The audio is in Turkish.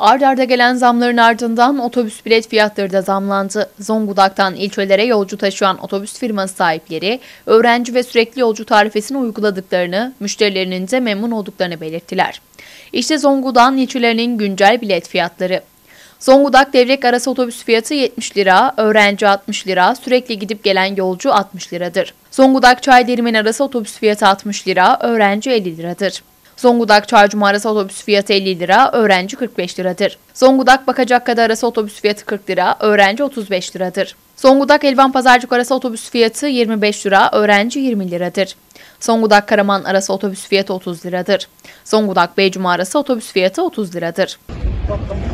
Ard arda gelen zamların ardından otobüs bilet fiyatları da zamlandı. Zonguldak'tan ilçelere yolcu taşıyan otobüs firması sahipleri, öğrenci ve sürekli yolcu tarifesini uyguladıklarını, müşterilerinin de memnun olduklarını belirttiler. İşte Zonguldak'ın ilçelerinin güncel bilet fiyatları. Zonguldak Devrek arası otobüs fiyatı 70 lira, öğrenci 60 lira, sürekli gidip gelen yolcu 60 liradır. Zonguldak Çaydirmen arası otobüs fiyatı 60 lira, öğrenci 50 liradır. Zonguldak Çarşamba arası otobüs fiyatı 50 lira, öğrenci 45 liradır. Zonguldak Bakacakkale arası otobüs fiyatı 40 lira, öğrenci 35 liradır. Zonguldak Elvan Pazarcık arası otobüs fiyatı 25 lira, öğrenci 20 liradır. Zonguldak Karaman arası otobüs fiyatı 30 liradır. Zonguldak Beycuma arası otobüs fiyatı 30 liradır.